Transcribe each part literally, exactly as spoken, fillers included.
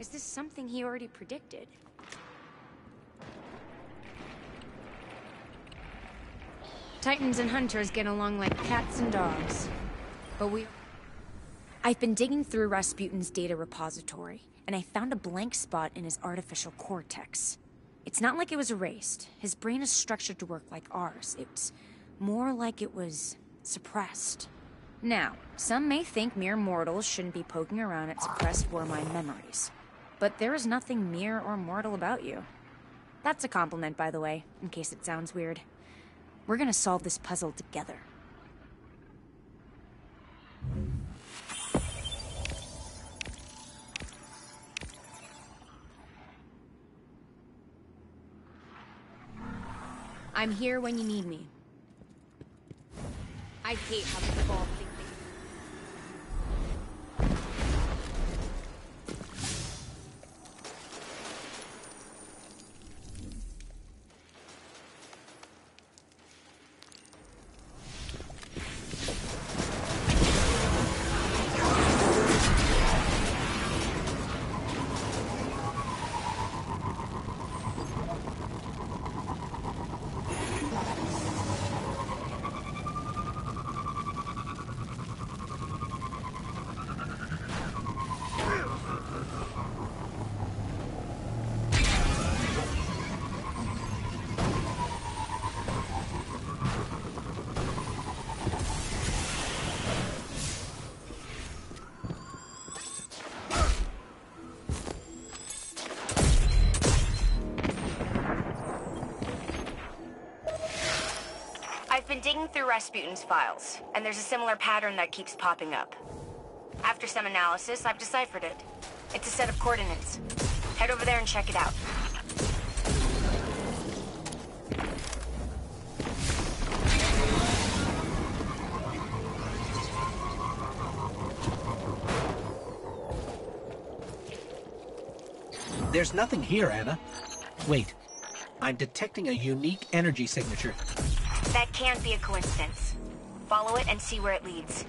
is this something he already predicted? Titans and Hunters get along like cats and dogs. But we... I've been digging through Rasputin's data repository, and I found a blank spot in his artificial cortex. It's not like it was erased. His brain is structured to work like ours. It's more like it was suppressed. Now, some may think mere mortals shouldn't be poking around at suppressed Warmind memories. But there is nothing mere or mortal about you. That's a compliment, by the way, in case it sounds weird. We're gonna solve this puzzle together. I'm here when you need me. I hate how this evolved things. I've been digging through Rasputin's files, and there's a similar pattern that keeps popping up. After some analysis, I've deciphered it. It's a set of coordinates. Head over there and check it out. There's nothing here, Anna. Wait. I'm detecting a unique energy signature. That can't be a coincidence. Follow it and see where it leads.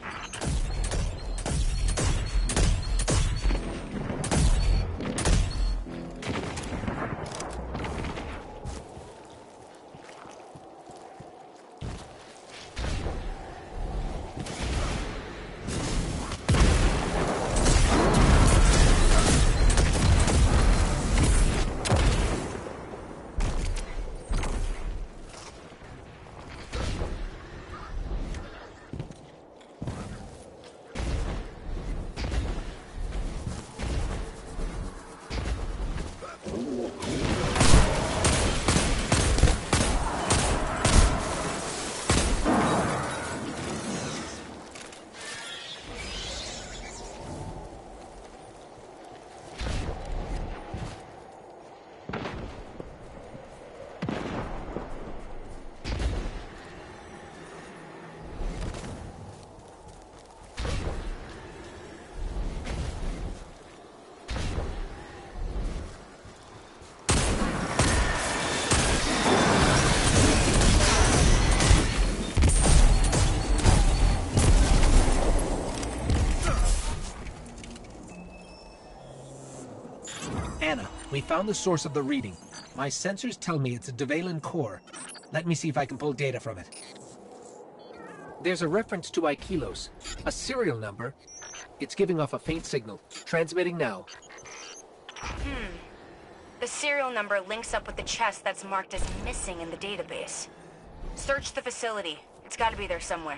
Anna, we found the source of the reading. My sensors tell me it's a Deuvelin core. Let me see if I can pull data from it. There's a reference to Aikilos, a serial number. It's giving off a faint signal. Transmitting now. Hmm. The serial number links up with the chest that's marked as missing in the database. Search the facility. It's gotta be there somewhere.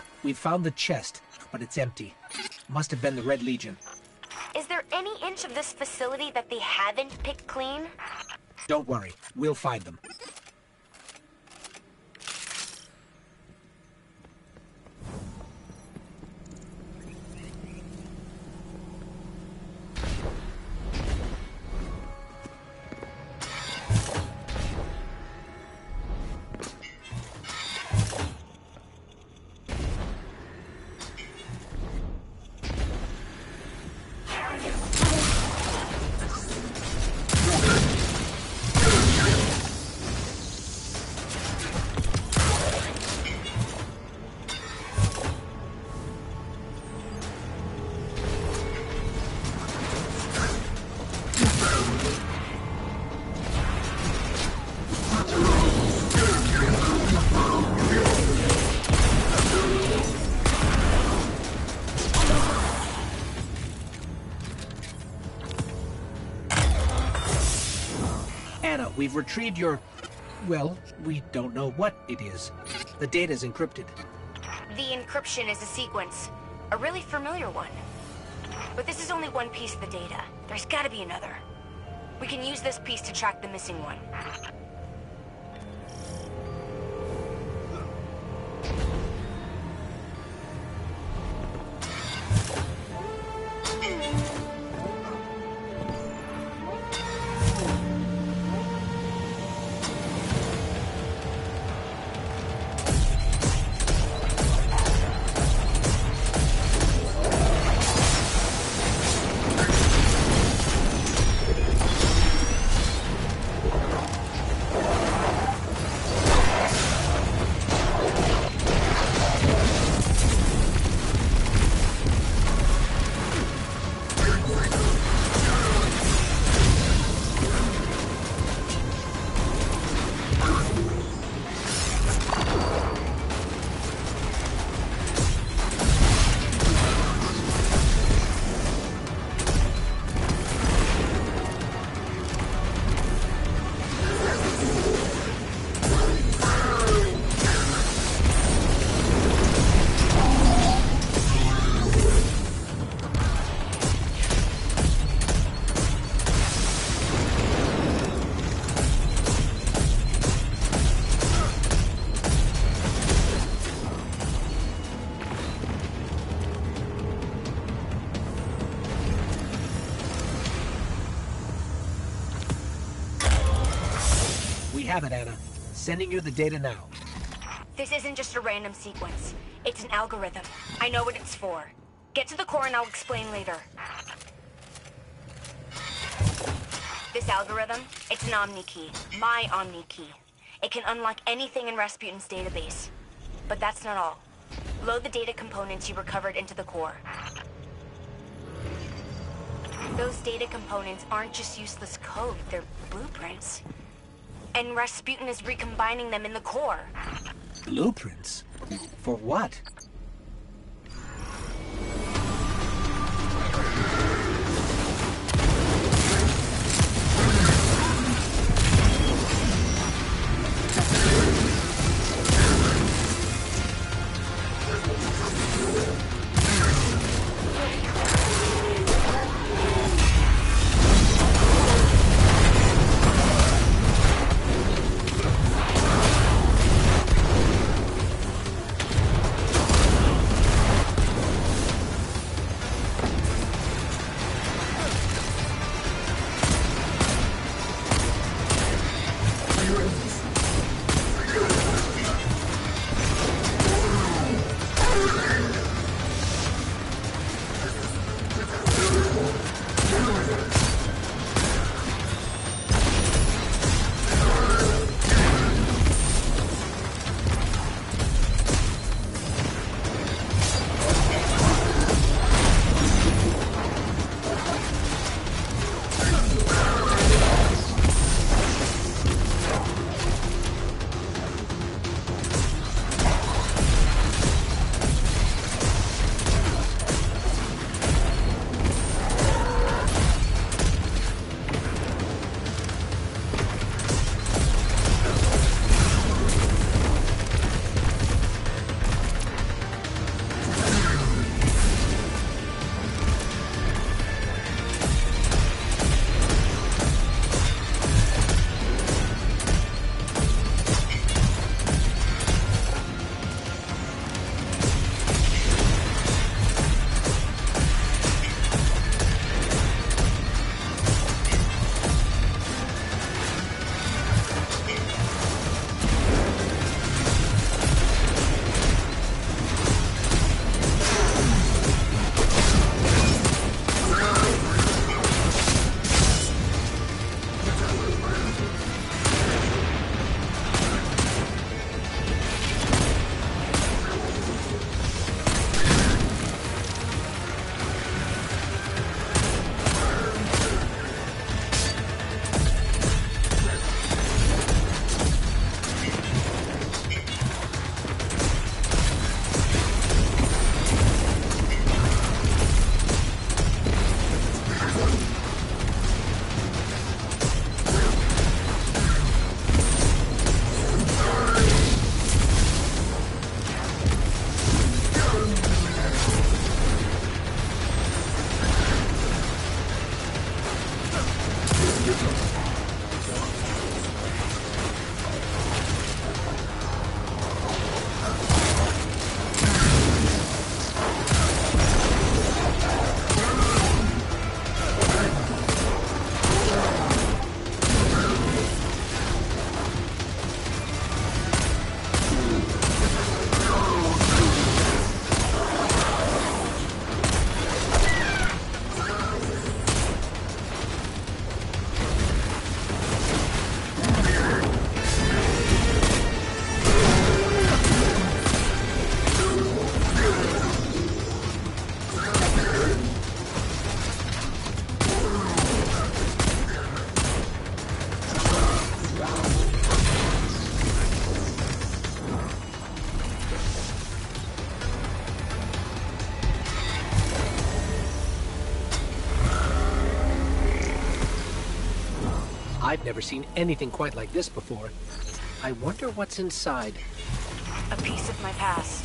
we've found the chest, but it's empty. Must have been the Red Legion. Is there any inch of this facility that they haven't picked clean? Don't worry, we'll find them. Anna, we've retrieved your... well, we don't know what it is. The data's encrypted. The encryption is a sequence. A really familiar one. But this is only one piece of the data. There's gotta be another. We can use this piece to track the missing one. We have it, Anna. Sending you the data now. This isn't just a random sequence. It's an algorithm. I know what it's for. Get to the core and I'll explain later. This algorithm, it's an Omni key. My Omni key. It can unlock anything in Rasputin's database. But that's not all. Load the data components you recovered into the core. Those data components aren't just useless code, they're blueprints. And Rasputin is recombining them in the core. Blueprints? For what? I've never seen anything quite like this before. I wonder what's inside. A piece of my past.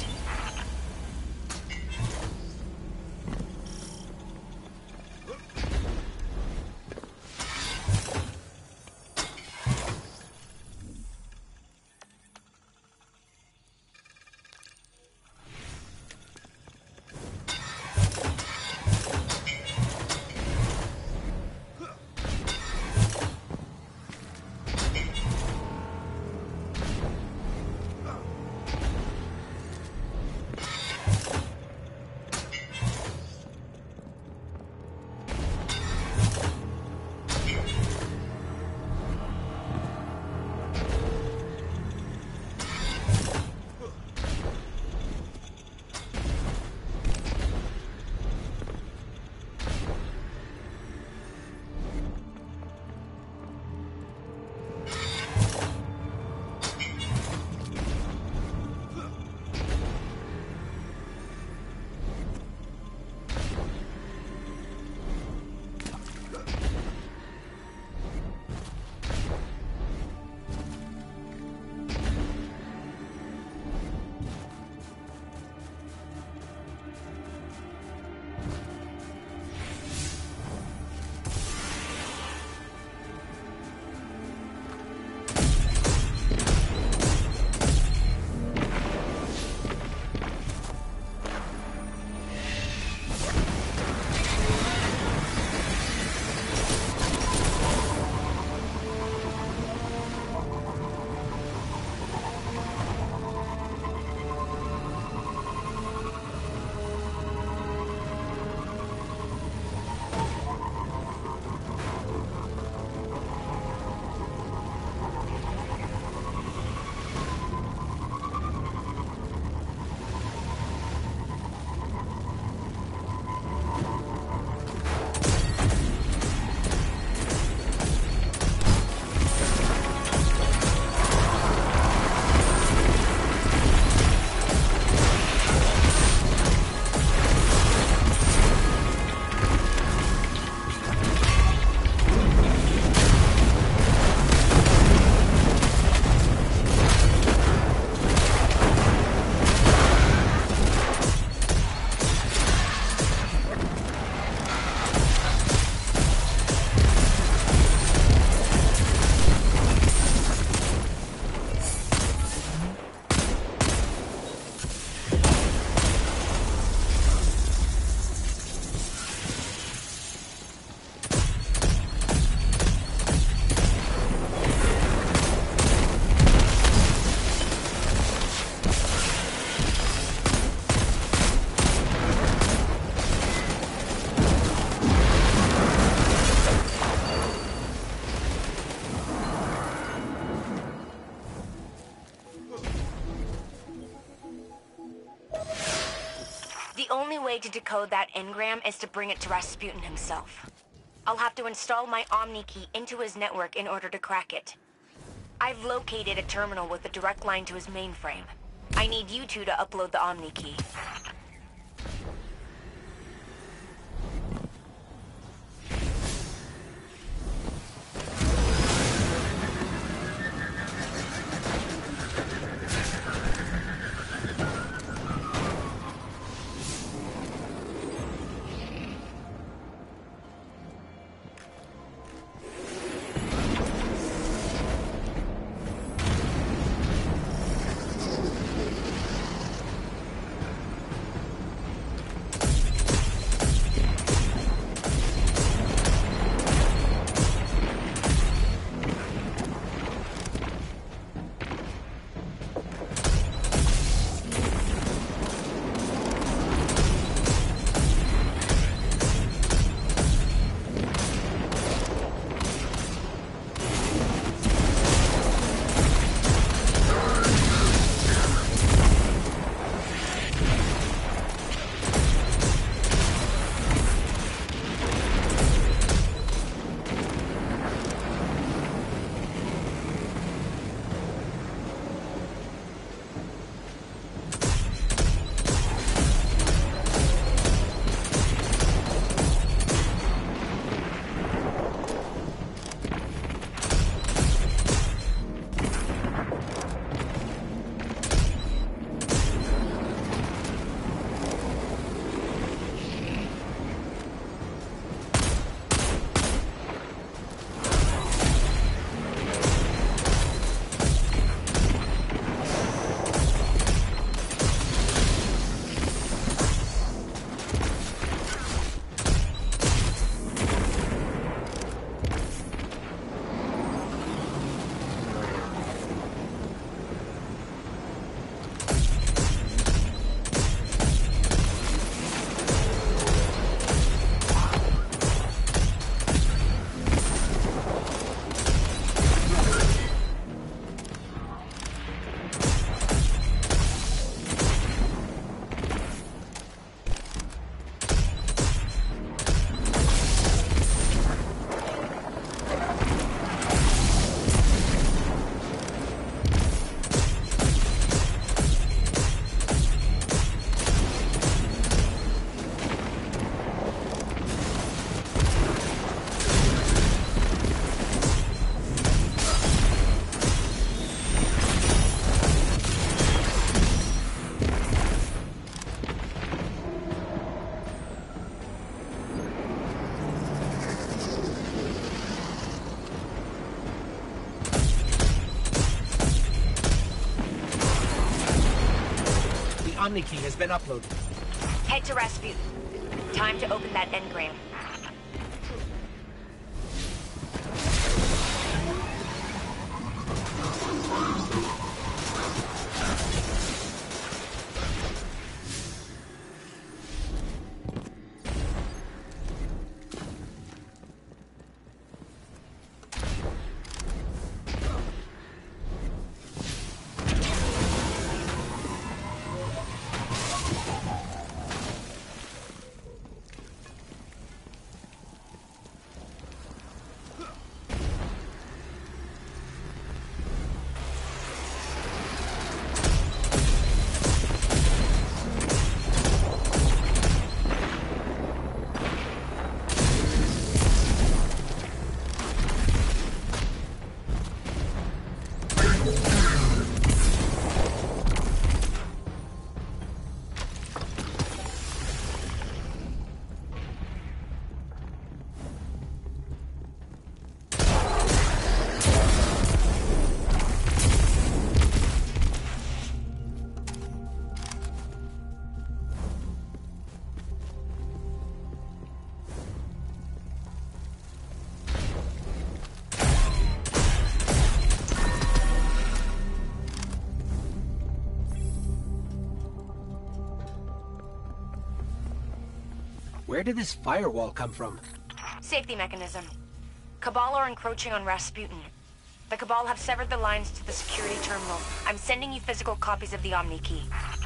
The only way to decode that engram is to bring it to Rasputin himself. I'll have to install my Omni key into his network in order to crack it. I've located a terminal with a direct line to his mainframe. I need you two to upload the Omni key. Omni key has been uploaded. Head to Rasputin. Time to open that engram. Where did this firewall come from? Safety mechanism. Cabal are encroaching on Rasputin. The Cabal have severed the lines to the security terminal. I'm sending you physical copies of the Omni key.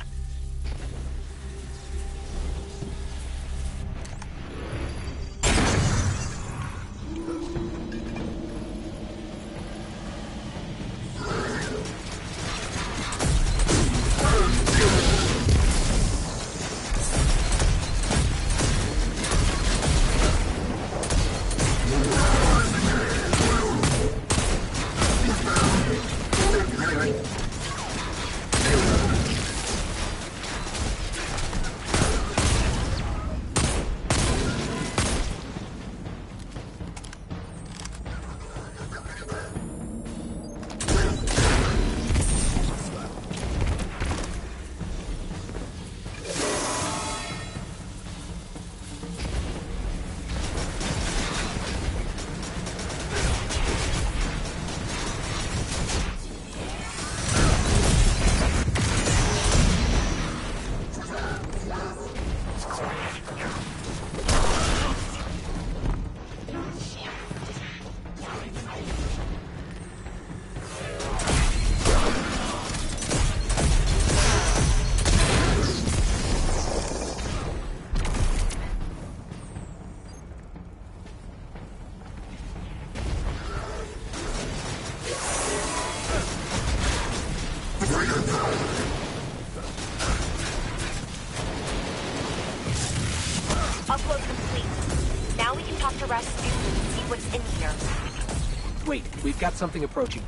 Upload complete. Now we can talk to Rasputin and see what's in here. Wait, we've got something approaching.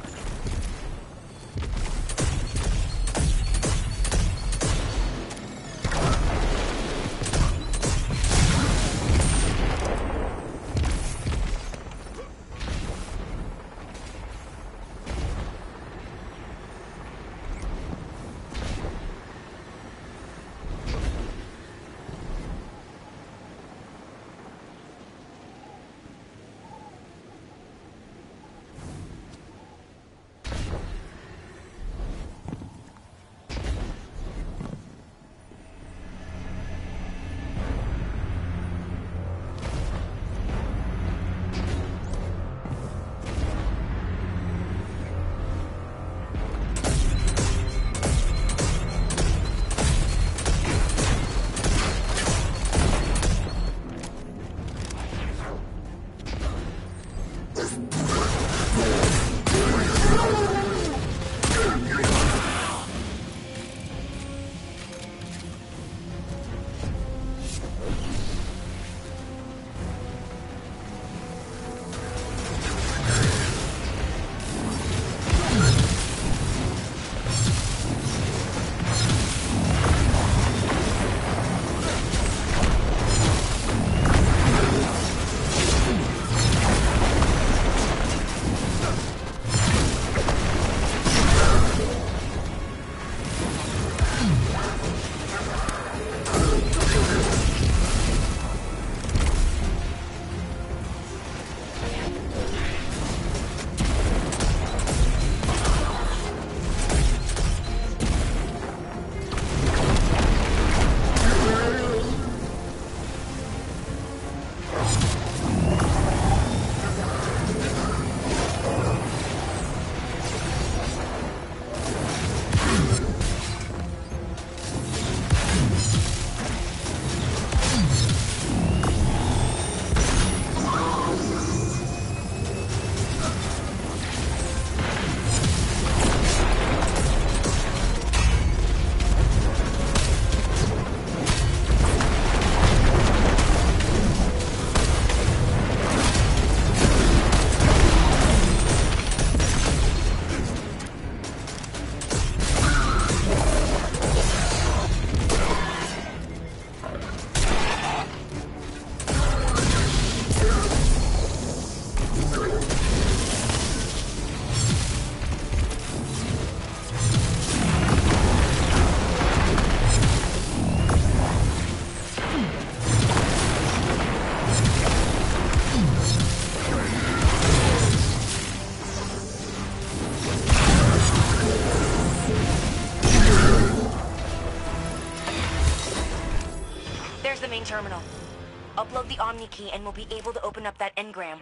There's the main terminal. Upload the Omni key and we'll be able to open up that engram.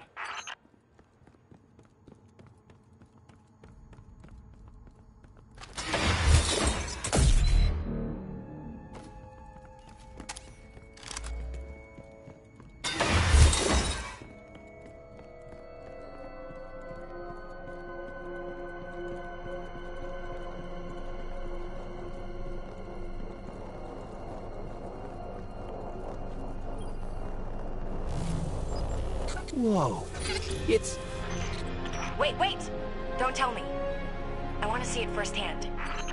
Whoa. It's... Wait, wait! Don't tell me. I want to see it firsthand.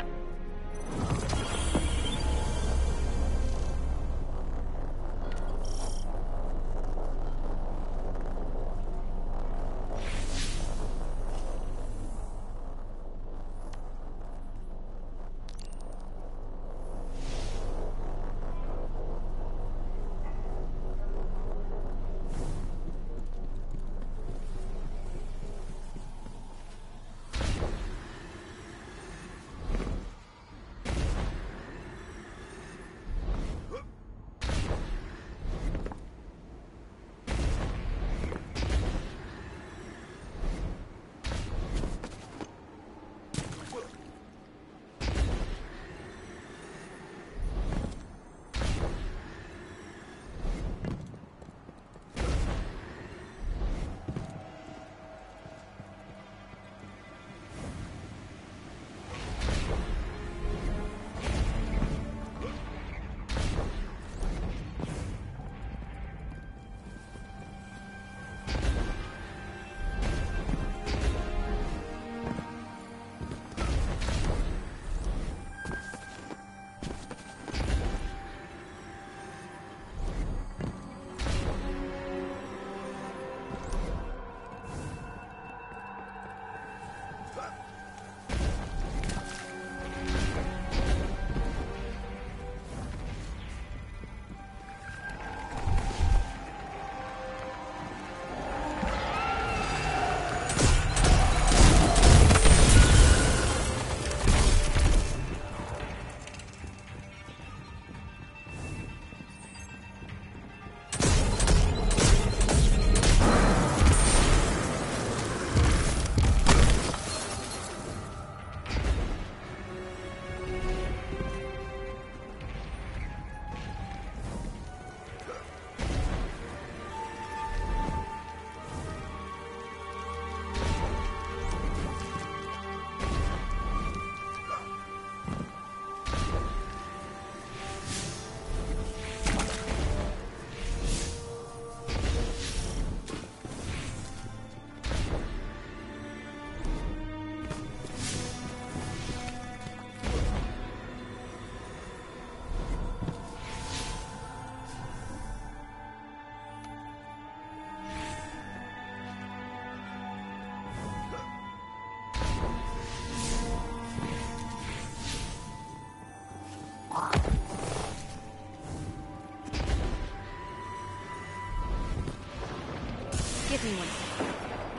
Give me one.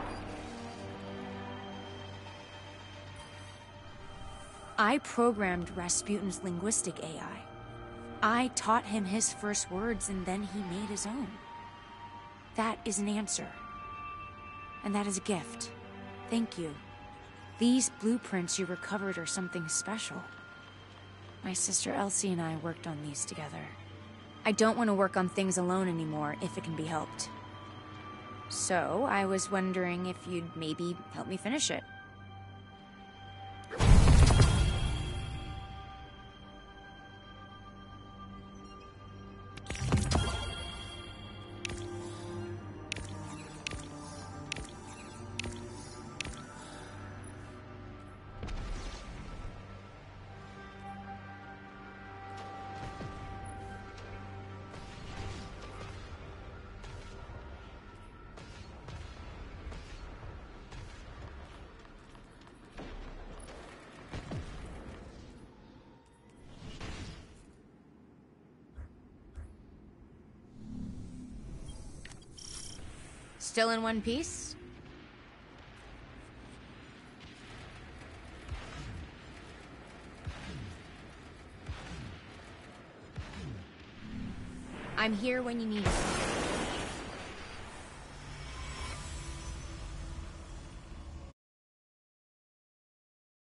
I programmed Rasputin's linguistic A I. I taught him his first words and then he made his own. That is an answer. And that is a gift. Thank you. These blueprints you recovered are something special. My sister Elsie and I worked on these together. I don't want to work on things alone anymore if it can be helped. So, I was wondering if you'd maybe help me finish it. Still in one piece? I'm here when you need me.